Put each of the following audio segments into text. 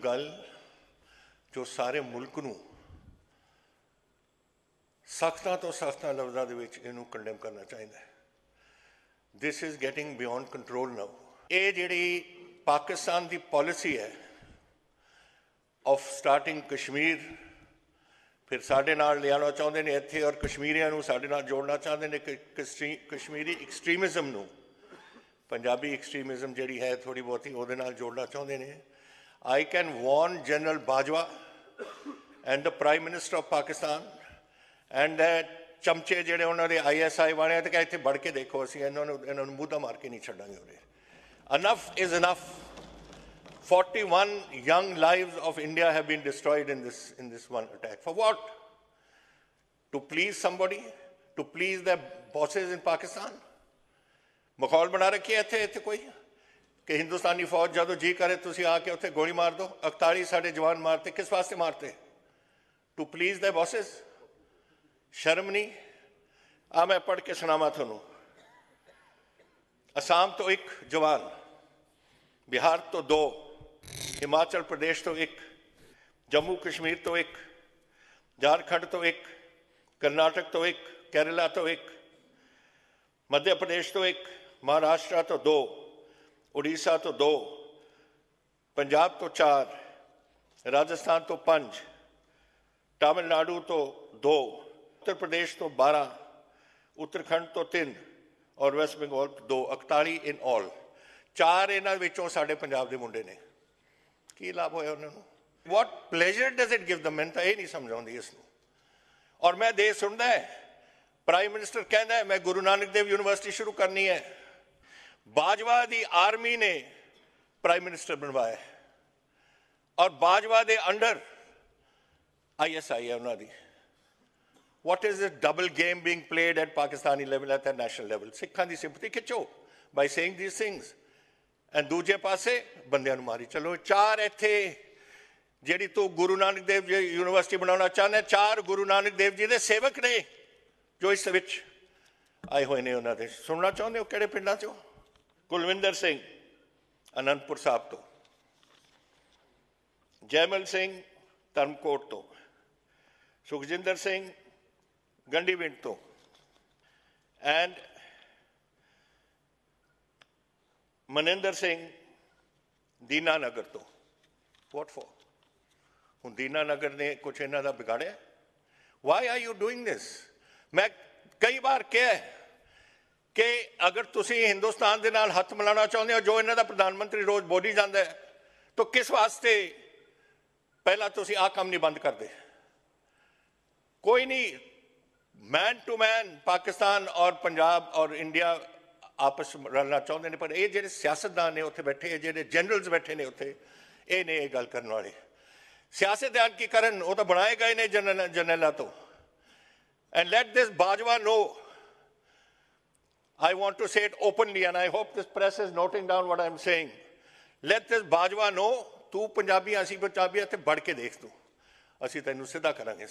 गल जो सारे मुल्क नूं सख्तां तो सख्तां लफ्ज़ां दे विच इहनूं कंडेम करना चाहिए। This is getting beyond control now. ये जिहड़ी पाकिस्तान की पॉलिसी है ऑफ स्टार्टिंग कश्मीर, फिर साडे नाल लियाना चाहुंदे ने इत्थे और कश्मीरियां नूं साडे नाल जोड़ना चाहते हैं कि कश्मीरी एक्सट्रीमिज़म नूं पंजाबी एक्सट्रीमिज़म जिहड़ी है थोड़ी बहुती उहदे नाल जोड़ना चाहुंदे ने। I can warn general Bajwa and the prime minister of Pakistan and चमचे जिहड़े उन्होंने ISI वाले तो क्या इत्थे बढ़ के देखो असीं इन्हां नूं मूंह मार के नहीं छड्डांगे उरे। Enough is enough. 41 young lives of India have been destroyed in this one attack. For what? To please somebody? To please their bosses in Pakistan? माहौल बना रखी है इत्थे कोई कि हिंदुस्तानी फौज जदों जी करे तुसीं आके उत्थे गोली मार दो। 41 साडे जवान मारते, किस वास्ते मारते? To please their bosses? शर्म नहीं? मैं पढ़ के सुनावा तुहानूं। असम तो एक जवान, बिहार तो 2, हिमाचल प्रदेश तो 1, जम्मू कश्मीर तो 1, झारखंड तो 1, कर्नाटक तो 1, केरला तो 1, मध्य प्रदेश तो 1, महाराष्ट्र तो 2, उड़ीसा तो 2, पंजाब तो 4, राजस्थान तो 5, तमिलनाडु तो 2, उत्तर प्रदेश तो 12, उत्तराखंड तो 3 और वेस्ट बंगाल तो 2। 41 इन ऑल। 4 इन्हां विचों साडे पंजाब दे मुंडे ने। की लाभ होया उन्हां नूं? What pleasure does it give the? मैनूं तां इह नहीं समझ आउंदी इसनूं। और मैं देश सुनदा है, प्राइम मिनिस्टर कहता है मैं गुरु नानक देव यूनिवर्सिटी शुरू करनी है। बाजवा दी आर्मी ने प्राइम मिनिस्टर बनवाया और बाजवा दे अंडर ISI है उन्हां दी। What is this double game being played at Pakistani level, at the national level? Sikhan di sympathy खिचो by saying these things. And दूजे पासे बंदियां नूं मारी चलो। 4 इत्थे जिहड़ी तू गुरु नानक देव जी यूनिवर्सिटी बनाना चाहना, 4 गुरु नानक देव जी दे सेवक ने जो इस विच आए हुए ने। उन्हां दे सुनना चाहुंदे हो किहड़े पिंडां चों? कुलविंदर सिंह आनंदपुर साहब तो, जयमल सिंह धर्मकोट तो, सुखजिंदर सिंह गंडीविंड तो, एंड मनिंदर सिंह दीनानगर तो। What for? हुण दीनानगर ने कुछ इन्हां दा बिगाड़िया? Why are you doing this? मैं कई बार कहा कि अगर तुसीं हिंदुस्तान दे नाल हथ मिलाना चाहुंदे हो, जो इन्हां दा प्रधानमंत्री रोज़ बोली जांदा है, तो किस वास्ते पहला तुसीं आ काम नहीं बंद करदे? कोई नहीं, मैन टू मैन पाकिस्तान और पंजाब और इंडिया आपस में रलना चाहते हैं, पर ये जो सियासतदान ने उत्थे बैठे, जो जनरल्स बैठे ने उत्थे, ये ने गल करने वाले। सियासतदान की करन, वो तो बनाए गए ने जनरल तो। And let this Bajwa know, I want to say it openly and I hope this press is noting down what I am saying. Let this Bajwa know, तू पंजाबी असी पंजाबी इत्थे बढ़ के देख, तू असी तैनूं सीधा करांगे।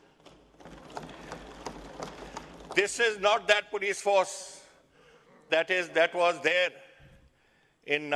This is not that police force that was there in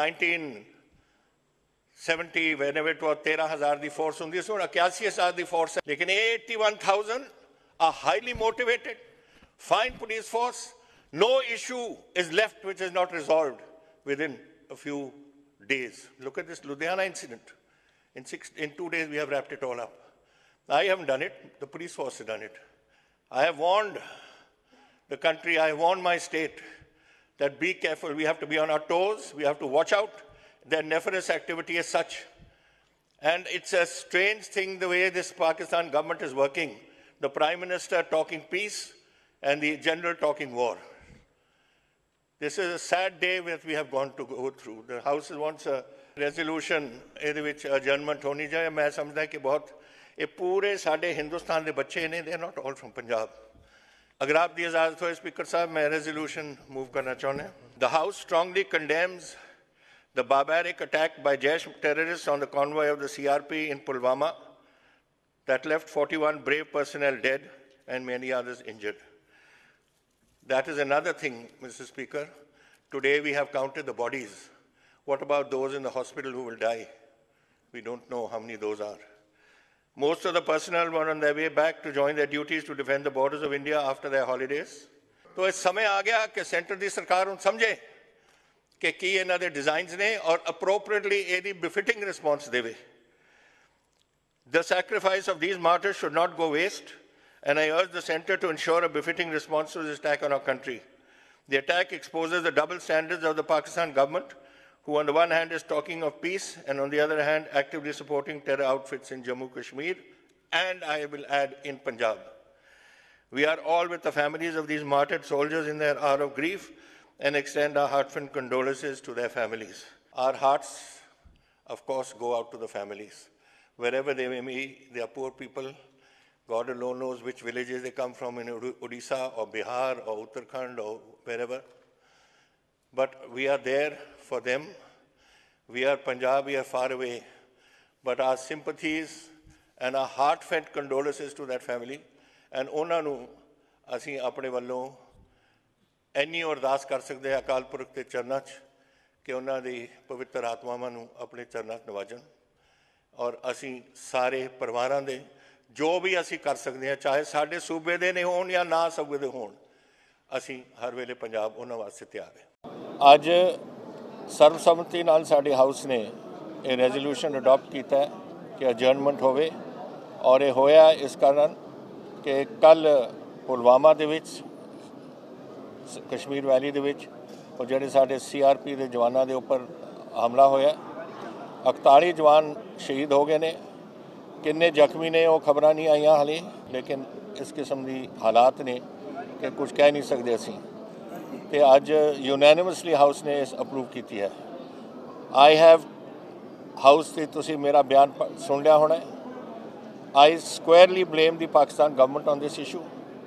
1970 whenever it was 13,000 the force हुंदी सी, 81,000 दी force है। लेकिन 81,000 are highly motivated, fine police force. No issue is left which is not resolved within a few days. Look at this Ludhiana incident. In 2 days we have wrapped it all up. I haven't done it, the police force has done it. I have warned the country, I have warned my state that be careful, we have to be on our toes, we have to watch out. Their nefarious activity is such. And it's a strange thing the way this Pakistan government is working. The Prime Minister talking peace and the General talking war. This is a sad day that we have gone to go through. The House wants a resolution in which adjournment होनी चाहिए। मैं समझदा कि बहुत ये पूरे साडे हिंदुस्तान दे बच्चे ने, they are not all from Punjab. अगर आप दी इजाज़त हो स्पीकर साहब, मैं resolution move करना चाहूँगा। The House strongly condemns the barbaric attack by Jaish terrorists on the convoy of the CRP in Pulwama that left 41 brave personnel dead and many others injured. That is another thing, Mr. Speaker. Today we have counted the bodies. What about those in the hospital who will die? We don't know how many those are. Most of the personnel were on their way back to join their duties to defend the borders of India after their holidays. तो इस समय आ गया कि centre दी सरकार हुण समझे कि की इन्हां दे डिजाइन्स ने और appropriately इहदी befitting response देवे. The sacrifice of these martyrs should not go waste, and I urge the centre to ensure a befitting response to this attack on our country. The attack exposes the double standards of the Pakistan government, who on the one hand is talking of peace and on the other hand actively supporting terror outfits in Jammu Kashmir and I will add in Punjab. We are all with the families of these martyred soldiers in their hour of grief and extend our heartfelt condolences to their families. Our hearts, of course, go out to the families. Wherever they may be, they are poor people. God alone knows which villages they come from in Odisha or Bihar or Uttarakhand or wherever. But we are there for them. We are Punjab, we are far away. But our sympathies and our heartfelt condolences to that family. And ਉਹਨਾਂ ਨੂੰ ਅਸੀਂ ਆਪਣੇ ਵੱਲੋਂ ਇੰਨੀ ਅਰਦਾਸ ਕਰ ਸਕਦੇ ਹਾਂ ਅਕਾਲ ਪੁਰਖ ਦੇ ਚਰਨਾਂ 'ਚ ਕਿ ਉਹਨਾਂ ਦੀ ਪਵਿੱਤਰ ਆਤਮਾਵਾਂ ਨੂੰ ਆਪਣੇ ਚਰਨਾਂ 'ਚ ਨਿਵਾਜਣ ਔਰ ਅਸੀਂ ਸਾਰੇ ਪਰਿਵਾਰਾਂ ਦੇ ਜੋ ਵੀ ਅਸੀਂ ਕਰ ਸਕਦੇ ਹਾਂ ਚਾਹੇ ਸਾਡੇ ਸੂਬੇ ਦੇ ਨੇ ਹੋਣ ਜਾਂ ਨਾ ਸੂਬੇ ਦੇ ਹੋਣ ਅਸੀਂ ਹਰ ਵੇਲੇ ਪੰਜਾਬ ਉਹਨਾਂ ਵਾਸਤੇ ਤਿਆਰ ਹੈ। ਅੱਜ ਸਰਬਸੰਮਤੀ ਨਾਲ ਸਾਡੇ ਹਾਊਸ ਨੇ ਇਹ ਰੈਜ਼ੋਲੂਸ਼ਨ ਅਡਾਪਟ ਕੀਤਾ ਕਿ ਅਡਜਰਨਮੈਂਟ ਹੋਵੇ ਔਰ ਇਹ ਹੋਇਆ ਇਸ ਕਾਰਨ कि कल पुलवामा दे विच कश्मीर वैली दे विच और जिहड़े साडे CRP दे जवानां दे उपर हमला होया 41 जवान शहीद हो गए ने किन्ने जख्मी ने वो खबरां नहीं आईयां हाले लेकिन इस किस्म दी हालात ने कि कुछ कह नहीं सकते असीं ते अज यूनैनिमसली हाउस ने इस अप्रूव कीती है। आई हैव हाउस ते तुसीं मेरा बयान सुन लिया होना है। I squarely blame the Pakistan government on this issue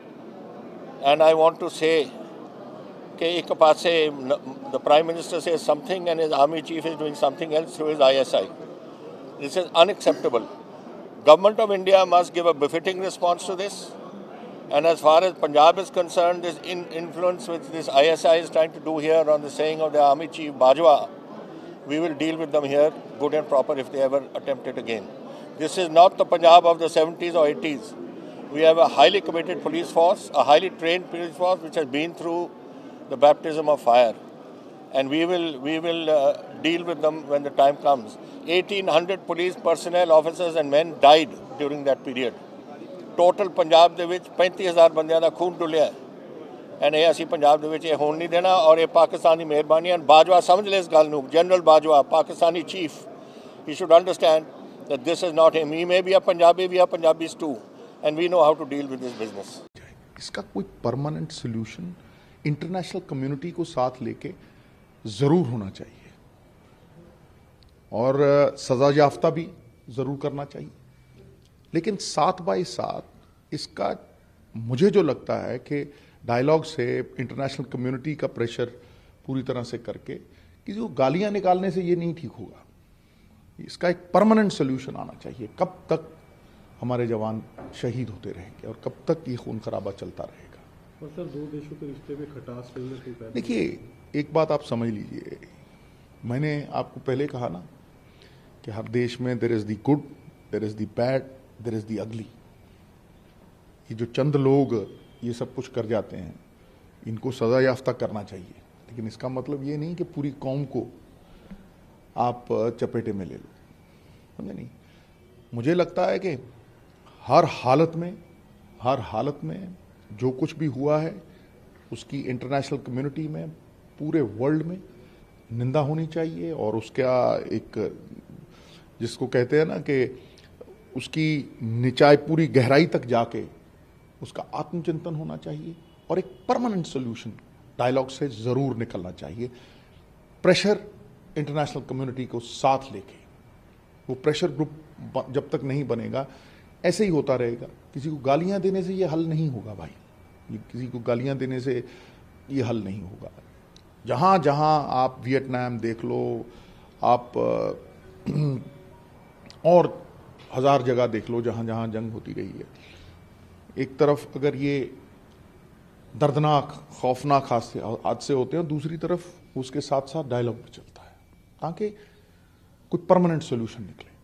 and I want to say कि एक पासे the Prime Minister says something and his army chief is doing something else through his ISI. This is unacceptable. Government of India must give a befitting response to this and as far as Punjab is concerned this influence which this ISI is trying to do here on the saying of the army chief Bajwa, we will deal with them here good and proper if they ever attempt it again. This is not the Punjab of the 70s or 80s. We have a highly committed police force, a highly trained police force which has been through the baptism of fire. And we will deal with them when the time comes. 1,800 police personnel, officers and men died during that period. Total Punjab ਦੇ ਵਿੱਚ 35,000 ਬੰਦਿਆਂ ਦਾ ਖੂਨ ਡੁੱਲਿਆ and ਇਹ ਅਸੀਂ ਪੰਜਾਬ ਦੇ ਵਿੱਚ ਇਹ ਹੋਣ ਨਹੀਂ ਦੇਣਾ ਔਰ ਇਹ ਪਾਕਿਸਤਾਨ ਦੀ ਮਿਹਰਬਾਨੀ ਹੈ। ਬਾਜਵਾ ਸਮਝ ਲੈ ਇਸ ਗੱਲ ਨੂੰ general Bajwa Pakistani chief he should understand that this is not him. He may be a Punjabi, we are Punjabis too, and we know how to deal with this business. इसका कोई परमानेंट सोल्यूशन इंटरनेशनल कम्युनिटी को साथ लेके ज़रूर होना चाहिए और सज़ा याफ्ता भी ज़रूर करना चाहिए, लेकिन साथ बाय साथ इसका मुझे जो लगता है कि डायलॉग से इंटरनेशनल कम्युनिटी का प्रेशर पूरी तरह से करके कि जो गालियां निकालने से ये नहीं ठीक होगा, इसका एक परमानेंट सोल्यूशन आना चाहिए। कब तक हमारे जवान शहीद होते रहेंगे और कब तक ये खून खराबा चलता रहेगा। और सर दो देशों के रिश्ते में खटास फैलने देखिए एक बात आप समझ लीजिए, मैंने आपको पहले कहा ना कि हर देश में there is the good, there is the bad, there is the ugly. ये जो चंद लोग ये सब कुछ कर जाते हैं इनको सजा याफ्ता करना चाहिए, लेकिन इसका मतलब ये नहीं कि पूरी कौम को आप चपेटे में ले लो, समझे नहीं। मुझे लगता है कि हर हालत में जो कुछ भी हुआ है उसकी इंटरनेशनल कम्युनिटी में पूरे वर्ल्ड में निंदा होनी चाहिए और उसका एक जिसको कहते हैं ना कि उसकी निचाई पूरी गहराई तक जाके उसका आत्मचिंतन होना चाहिए और एक परमानेंट सोल्यूशन डायलॉग से ज़रूर निकलना चाहिए। प्रेशर इंटरनेशनल कम्युनिटी को साथ लेके, वो प्रेशर ग्रुप जब तक नहीं बनेगा ऐसे ही होता रहेगा। किसी को गालियां देने से ये हल नहीं होगा भाई, ये किसी को गालियां देने से ये हल नहीं होगा। जहाँ जहाँ आप वियतनाम देख लो, आप और 1000 जगह देख लो जहाँ जहाँ जंग होती रही है, एक तरफ अगर ये दर्दनाक खौफनाक हादसे होते हैं, दूसरी तरफ उसके साथ साथ डायलॉग भी चलता है ताकि कोई परमानेंट सोल्यूशन निकले।